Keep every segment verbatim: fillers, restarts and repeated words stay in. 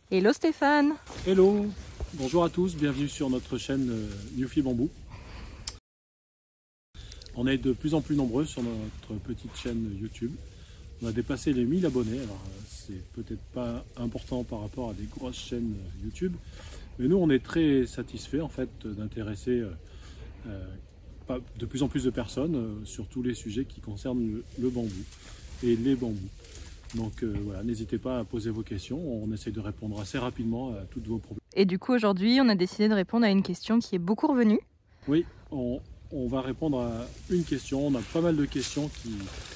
Hello Stéphane. Hello, bonjour à tous, bienvenue sur notre chaîne euh, Newfie Bamboo. On est de plus en plus nombreux sur notre petite chaîne YouTube. On a dépassé les mille abonnés, alors euh, c'est peut-être pas important par rapport à des grosses chaînes euh, YouTube, mais nous on est très satisfaits en fait d'intéresser euh, euh, de plus en plus de personnes euh, sur tous les sujets qui concernent le, le bambou et les bambous. Donc euh, voilà, n'hésitez pas à poser vos questions, on essaie de répondre assez rapidement à toutes vos problèmes. Et du coup aujourd'hui on a décidé de répondre à une question qui est beaucoup revenue. Oui, on, on va répondre à une question, on a pas mal de questions qui,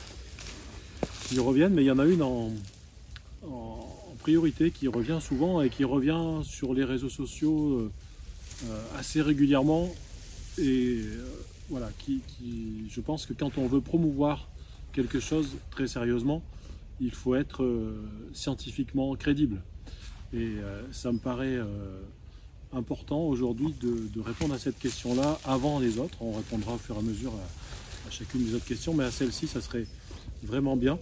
qui reviennent, mais il y en a une en, en, en priorité qui revient souvent et qui revient sur les réseaux sociaux euh, euh, assez régulièrement. Et euh, voilà, qui, qui, je pense que quand on veut promouvoir quelque chose très sérieusement, il faut être euh, scientifiquement crédible. Et euh, ça me paraît euh, important aujourd'hui de, de répondre à cette question-là avant les autres. On répondra au fur et à mesure à, à chacune des autres questions, mais à celle-ci, ça serait vraiment bien.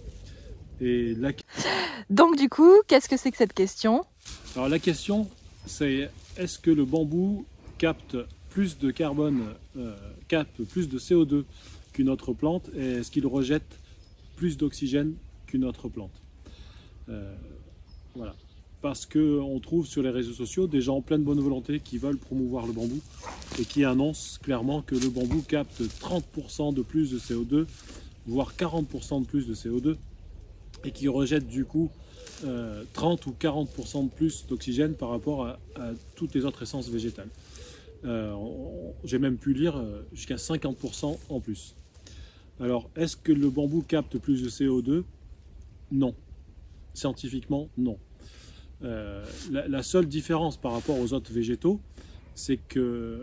Et la... Donc du coup, qu'est-ce que c'est que cette question? Alors la question, c'est est-ce que le bambou capte plus de carbone, euh, capte plus de C O deux qu'une autre plante, et est-ce qu'il rejette plus d'oxygène qu'une autre plante? euh, Voilà. Parce qu'on trouve sur les réseaux sociaux des gens pleins de bonne volonté qui veulent promouvoir le bambou et qui annoncent clairement que le bambou capte trente pour cent de plus de C O deux, voire quarante pour cent de plus de C O deux, et qui rejettent du coup euh, trente ou quarante pour cent de plus d'oxygène par rapport à, à toutes les autres essences végétales. Euh, J'ai même pu lire euh, jusqu'à cinquante pour cent en plus. Alors, est-ce que le bambou capte plus de C O deux? Non. Scientifiquement, non. Euh, la, la seule différence par rapport aux autres végétaux, c'est que,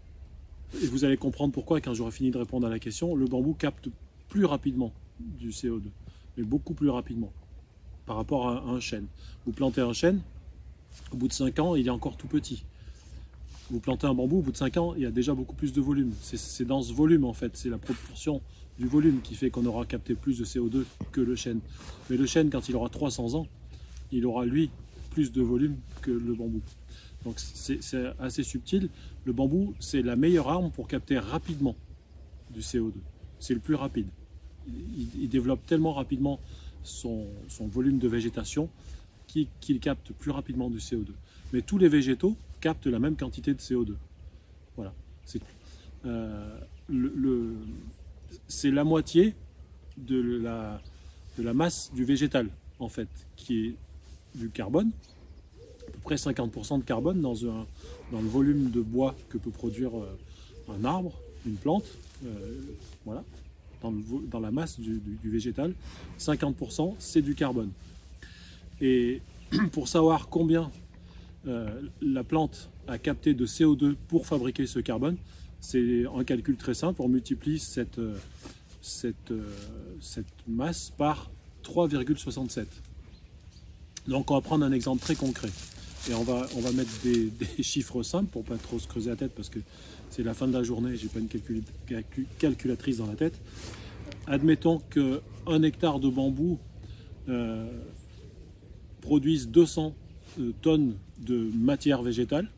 et vous allez comprendre pourquoi quand j'aurai fini de répondre à la question, le bambou capte plus rapidement du C O deux, mais beaucoup plus rapidement par rapport à un chêne. Vous plantez un chêne, au bout de cinq ans, il est encore tout petit. Vous plantez un bambou, au bout de cinq ans, il y a déjà beaucoup plus de volume. C'est dans ce volume, en fait, c'est la proportion du volume qui fait qu'on aura capté plus de C O deux que le chêne. Mais le chêne, quand il aura trois cents ans, il aura, lui, plus de volume que le bambou. Donc c'est assez subtil. Le bambou, c'est la meilleure arme pour capter rapidement du C O deux. C'est le plus rapide. Il, il développe tellement rapidement son, son volume de végétation qu'il qu'il capte plus rapidement du C O deux. Mais tous les végétaux captent la même quantité de C O deux. Voilà, c'est euh, le, le, c'est la moitié de la, de la masse du végétal, en fait, qui est du carbone, à peu près cinquante pour cent de carbone dans, un, dans le volume de bois que peut produire un arbre, une plante, euh, voilà, dans, le, dans la masse du, du, du végétal, cinquante pour cent c'est du carbone. Et pour savoir combien euh, la plante a capté de C O deux pour fabriquer ce carbone, c'est un calcul très simple, on multiplie cette, cette, cette masse par trois virgule soixante-sept. Donc on va prendre un exemple très concret et on va, on va mettre des, des chiffres simples pour ne pas trop se creuser la tête parce que c'est la fin de la journée et je n'ai pas une calcul, calcul, calculatrice dans la tête. Admettons qu'un hectare de bambou euh, produise deux cents tonnes de matière végétale.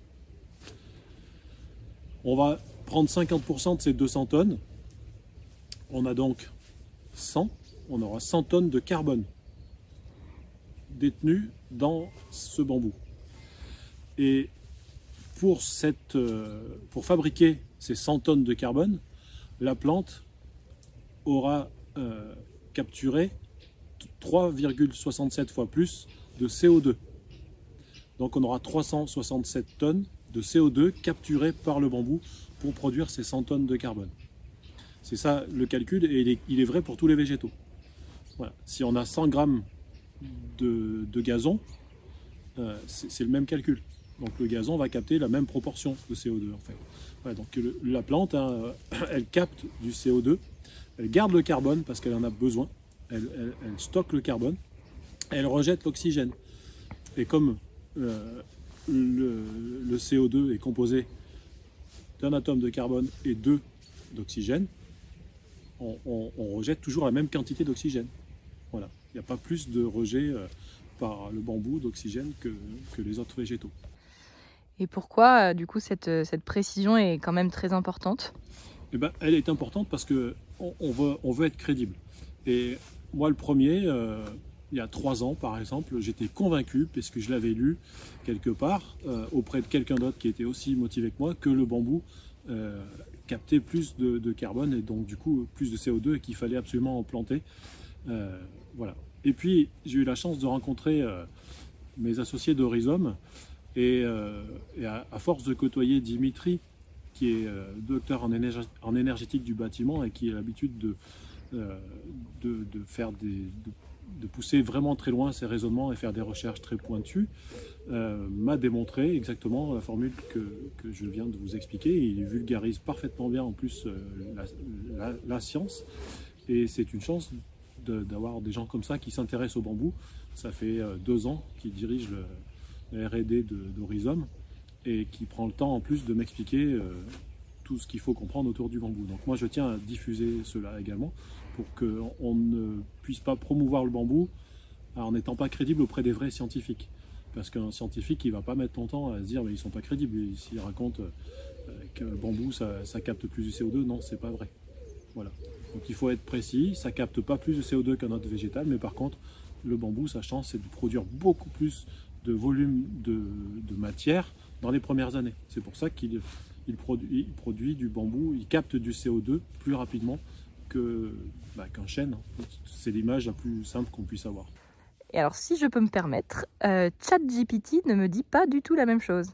On va prendre cinquante pour cent de ces deux cents tonnes. On a donc cent, on aura cent tonnes de carbone détenus dans ce bambou. Et pour, cette, euh, pour fabriquer ces cent tonnes de carbone, la plante aura euh, capturé trois virgule soixante-sept fois plus de C O deux. Donc on aura trois cent soixante-sept tonnes de C O deux capturées par le bambou pour produire ces cent tonnes de carbone. C'est ça le calcul et il est, il est vrai pour tous les végétaux. Voilà. Si on a cent grammes De, de gazon, euh, c'est le même calcul. Donc le gazon va capter la même proportion de C O deux en fait. Voilà, donc le, la plante, hein, elle capte du C O deux, elle garde le carbone parce qu'elle en a besoin, elle, elle, elle stocke le carbone, elle rejette l'oxygène. Et comme euh, le, le C O deux est composé d'un atome de carbone et deux d'oxygène, on, on, on rejette toujours la même quantité d'oxygène. Voilà. Il n'y a pas plus de rejet euh, par le bambou d'oxygène que, que les autres végétaux. Et pourquoi, du coup, cette, cette précision est quand même très importante? Eh ben, elle est importante parce qu'on on veut, on veut être crédible. Et moi, le premier, euh, il y a trois ans, par exemple, j'étais convaincu, puisque je l'avais lu quelque part, euh, auprès de quelqu'un d'autre qui était aussi motivé que moi, que le bambou euh, captait plus de, de carbone et donc du coup plus de C O deux et qu'il fallait absolument en planter. Euh, voilà. Et puis, j'ai eu la chance de rencontrer euh, mes associés de Rhizome et, euh, et à, à force de côtoyer Dimitri, qui est euh, docteur en, énerg en énergétique du bâtiment et qui a l'habitude de, euh, de, de faire des... De, de pousser vraiment très loin ses raisonnements et faire des recherches très pointues, euh, m'a démontré exactement la formule que, que je viens de vous expliquer. Il vulgarise parfaitement bien en plus euh, la, la, la science et c'est une chance d'avoir des gens comme ça qui s'intéressent au bambou. Ça fait euh, deux ans qu'il dirige le, le R et D de, de Rhizome et qui prend le temps en plus de m'expliquer euh, tout ce qu'il faut comprendre autour du bambou. Donc moi je tiens à diffuser cela également pour qu'on ne puisse pas promouvoir le bambou en n'étant pas crédible auprès des vrais scientifiques. Parce qu'un scientifique, il ne va pas mettre longtemps à se dire mais ils ne sont pas crédibles. S'il raconte que le bambou, ça, ça capte plus de C O deux, non, c'est pas vrai. Voilà. Donc il faut être précis, ça capte pas plus de C O deux qu'un autre végétal, mais par contre, le bambou, sa chance, c'est de produire beaucoup plus de volume de, de matière dans les premières années. C'est pour ça qu'il il produit, il produit du bambou, il capte du C O deux plus rapidement que, bah, qu'un chêne. C'est l'image la plus simple qu'on puisse avoir. Et alors, si je peux me permettre, euh, ChatGPT ne me dit pas du tout la même chose.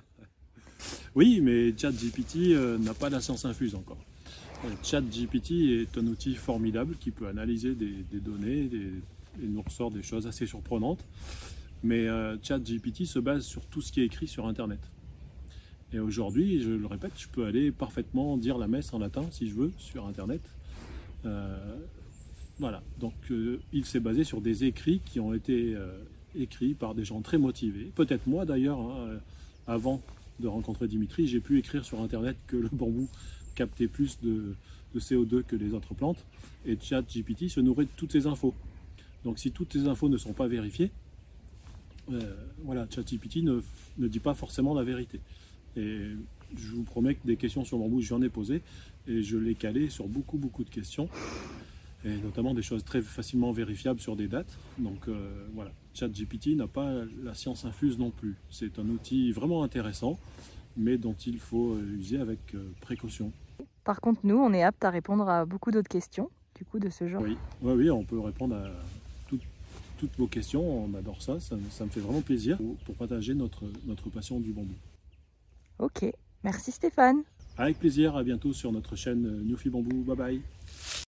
Oui, mais ChatGPT euh, n'a pas la science infuse encore. Euh, ChatGPT est un outil formidable qui peut analyser des, des données des, et nous ressort des choses assez surprenantes. Mais euh, ChatGPT se base sur tout ce qui est écrit sur Internet. Et aujourd'hui, je le répète, je peux aller parfaitement dire la messe en latin, si je veux, sur Internet. Euh, voilà, donc euh, il s'est basé sur des écrits qui ont été euh, écrits par des gens très motivés. Peut-être moi d'ailleurs, hein, avant de rencontrer Dimitri, j'ai pu écrire sur Internet que le bambou captait plus de, de C O deux que les autres plantes. Et ChatGPT se nourrit de toutes ces infos. Donc si toutes ces infos ne sont pas vérifiées, euh, voilà, ChatGPT ne, ne dit pas forcément la vérité. Et je vous promets que des questions sur le bambou, j'en ai posé et je l'ai calé sur beaucoup beaucoup de questions et notamment des choses très facilement vérifiables sur des dates. Donc euh, voilà, ChatGPT n'a pas la science infuse non plus. C'est un outil vraiment intéressant, mais dont il faut user avec euh, précaution. Par contre, nous, on est apte à répondre à beaucoup d'autres questions, du coup, de ce genre. Oui, oui, oui, on peut répondre à tout, toutes vos questions. On adore ça. Ça, ça me fait vraiment plaisir pour, pour partager notre, notre passion du bambou. Ok, merci Stéphane. Avec plaisir, à bientôt sur notre chaîne Newfie Bambou. Bye bye.